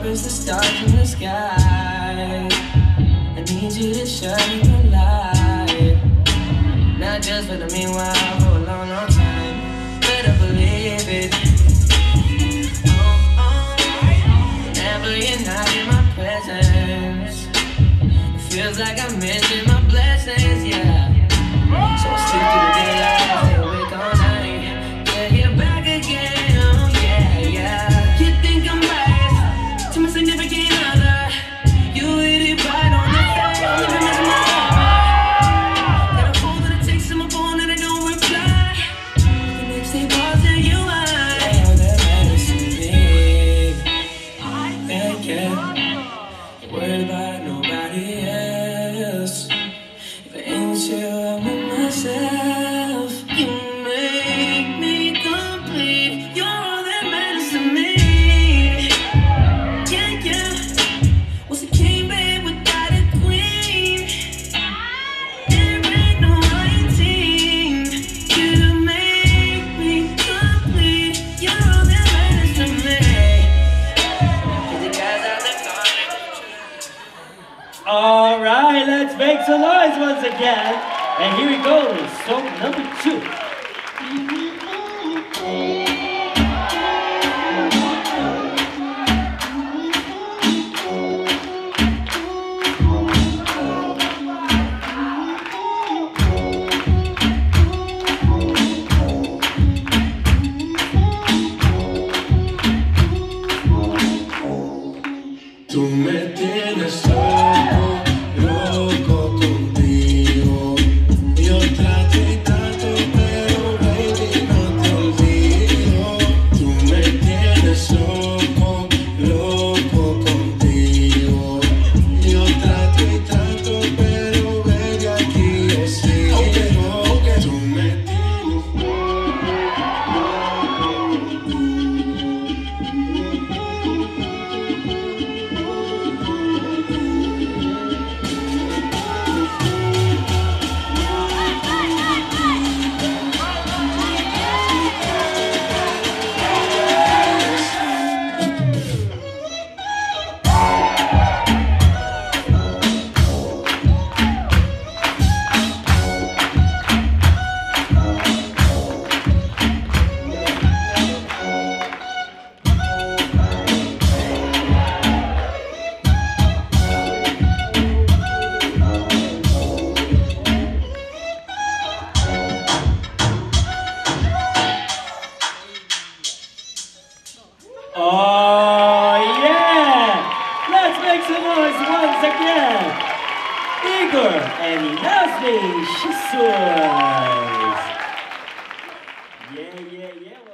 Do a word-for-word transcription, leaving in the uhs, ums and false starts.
as the stars in the sky. I need you to shine your light, not just for the meanwhile, for a long, long time. Better believe it. Oh, oh. Whenever you're not in my presence, it feels like I'm missing my blessings, yeah. So I sleep through the daylight, stay awake all night. Yeah, you're back again, oh yeah, yeah. You think I'm biased to my significant other? You hit it right on the face, don't even miss my number. Got a phone that I text in my phone and I don't reply. The next day calls and you are all that matters to me. Yeah, yeah. Ain't worried about nobody else. If it ain't you, I'm with myself. You make me complete. You're all that matters to me. Yeah, yeah. What's a king, babe, without a queen? There ain't no right team to make me complete. You're all that matters to me. 'Cause the guys out there calling. All right, let's make some noise once again. And here we go, song number two. Tú me tienes loco, loco contigo. Yo trato y trato, pero baby no te olvido. Tú me tienes loco, loco contigo. Yo trato y trato, pero baby aquí yo sigo. Okay, okay. Tú me tienes Oh yeah! Let's make some noise once again. Igor and Yasmim, she's yours. Yeah, yeah, yeah.